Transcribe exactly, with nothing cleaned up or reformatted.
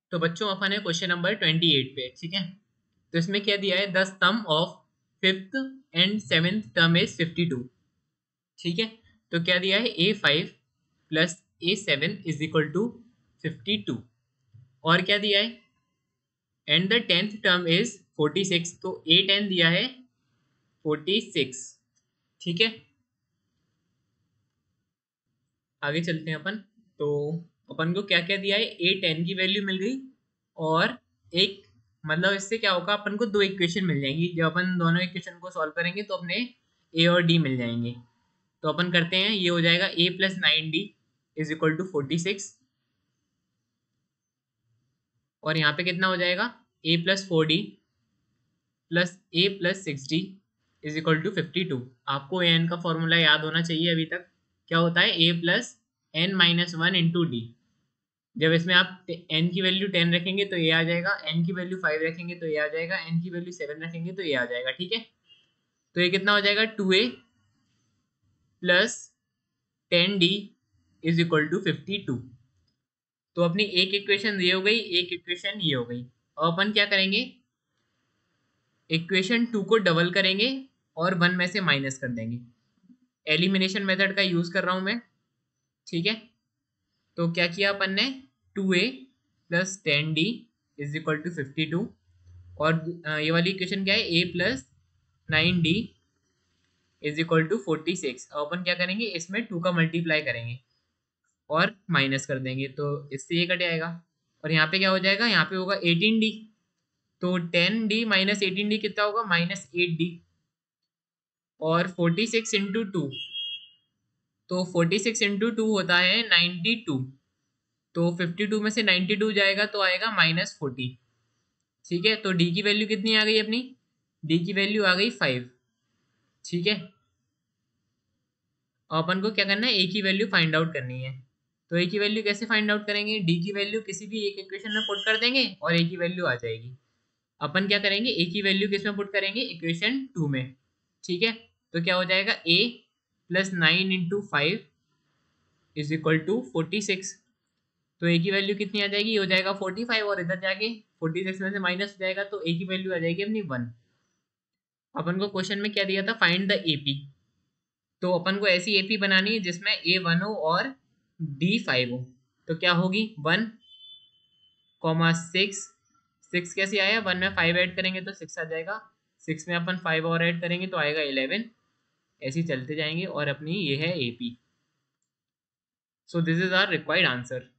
तो बच्चों अपन है क्वेश्चन नंबर ट्वेंटी एट पे, ठीक है। तो इसमें क्या दिया है, the sum of fifth and seventh term is fifty two, ठीक है। तो क्या दिया है, A five plus A seven is equal to fifty two. और क्या दिया है, and the tenth term is forty six, तो ए टेन दिया है फोर्टी सिक्स, ठीक है। आगे चलते हैं अपन। तो अपन को क्या क्या दिया है, ए टेन की वैल्यू मिल गई, और एक मतलब इससे क्या होगा, अपन को दो इक्वेशन मिल जाएंगी। जब अपन दोनों इक्वेशन को सॉल्व करेंगे तो अपने ए और डी मिल जाएंगे। तो अपन करते हैं, ये हो जाएगा A plus nine D is equal to forty six, और यहाँ पे कितना हो जाएगा, A plus four D plus A plus six D is equal to fifty two. आपको ए एन का फॉर्मूला याद होना चाहिए अभी तक। क्या होता है, A plus N minus one into D. जब इसमें आप एन की वैल्यू टेन रखेंगे तो ये आ जाएगा, एन की वैल्यू फाइव रखेंगे तो ये आ जाएगा, एन की वैल्यू सेवन रखेंगे तो ये आ जाएगा, ठीक है। तो ये कितना हो जाएगा, two A plus ten D is equal to fifty two. तो अपनी एक इक्वेशन ये हो गई, एक इक्वेशन ये हो गई। और अपन क्या करेंगे, इक्वेशन टू को डबल करेंगे और वन में से माइनस कर देंगे। एलिमिनेशन मेथड का यूज कर रहा हूं मैं, ठीक है। तो क्या किया अपन ने, two A plus ten D is equal to fifty two, और ये वाली इक्वेशन क्या है, A plus nine D is equal to forty six. अब अपन क्या करेंगे, इसमें टू का मल्टीप्लाई करेंगे और माइनस कर देंगे, तो इससे ये कट जाएगा। और यहाँ पे क्या हो जाएगा, यहाँ पे होगा एटीन डी। तो ten D minus eighteen D कितना होगा, माइनस एट डी। और फोर्टी सिक्स इंटू टू, तो फोर्टी सिक्स इंटू टू होता है नाइन्टी टू। तो फिफ्टी टू में से नाइन्टी टू जाएगा तो आएगा माइनस फोर्टी, ठीक है। तो डी की वैल्यू कितनी आ गई अपनी, डी की वैल्यू आ गई फाइव, ठीक है। और अपन को क्या करना है, ए की वैल्यू फाइंड आउट करनी है। तो ए की वैल्यू कैसे फाइंड आउट करेंगे, डी की वैल्यू किसी भी एक इक्वेशन में पुट कर देंगे और ए की वैल्यू आ जाएगी। अपन क्या करेंगे, ए की वैल्यू किस में पुट करेंगे, इक्वेशन टू में, ठीक है। तो क्या हो जाएगा, A plus nine into five is equal to forty six. तो ए की वैल्यू कितनी आ जाएगी, ये हो जाएगा फोर्टी फाइव, और इधर जाके फोर्टी सिक्स में से माइनस हो जाएगा, तो ए की वैल्यू आ जाएगी अपनी वन। अपन को क्वेश्चन में क्या दिया था, फाइंड द एपी। तो अपन को ऐसी एपी बनानी है जिसमें ए वन हो और डी फाइव हो। तो क्या होगी, वन कॉमा सिक्स। सिक्स कैसे आया, वन में फाइव ऐड करेंगे तो सिक्स आ जाएगा, सिक्स में अपन फाइव और ऐड करेंगे तो आएगा इलेवन। ऐसे ही चलते जाएंगे, और अपनी ये है AP. So this is our required answer.